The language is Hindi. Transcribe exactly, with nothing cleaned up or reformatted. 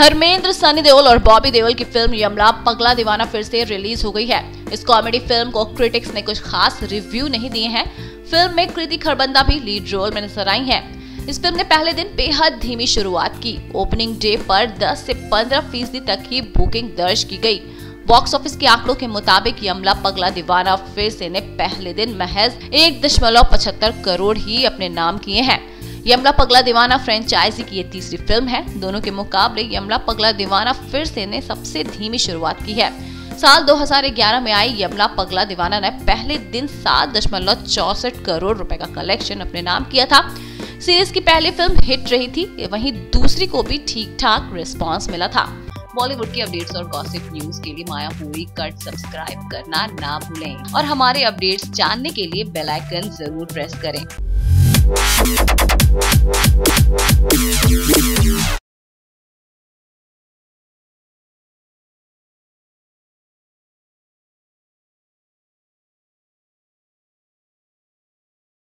धर्मेंद्र, सनी देओल और बॉबी देओल की फिल्म यमला पगला दीवाना फिर से रिलीज हो गई है। इस कॉमेडी फिल्म को क्रिटिक्स ने कुछ खास रिव्यू नहीं दिए हैं। फिल्म में कृति खरबंदा भी लीड रोल में नजर आई हैं। इस फिल्म ने पहले दिन बेहद धीमी शुरुआत की। ओपनिंग डे पर दस से पंद्रह फीसदी तक की बुकिंग दर्ज की गई। बॉक्स ऑफिस के आंकड़ों के मुताबिक यमला पगला दीवाना फिर से ने पहले दिन महज एक दशमलव पचहत्तर करोड़ ही अपने नाम किए हैं। यमला पगला दीवाना फ्रेंचाइजी की ये तीसरी फिल्म है। दोनों के मुकाबले यमला पगला दीवाना फिर से ने सबसे धीमी शुरुआत की है। साल दो हज़ार ग्यारह में आई यमला पगला दीवाना ने पहले दिन सात दशमलव चौसठ करोड़ रुपए का कलेक्शन अपने नाम किया था। सीरीज की पहली फिल्म हिट रही थी, वहीं दूसरी को भी ठीक ठाक रिस्पॉन्स मिला था। बॉलीवुड की अपडेट्स और गॉसिप न्यूज के लिए माया पूरी कट सब्सक्राइब करना ना भूलें और हमारे अपडेट्स जानने के लिए बेल आइकन जरूर प्रेस करें।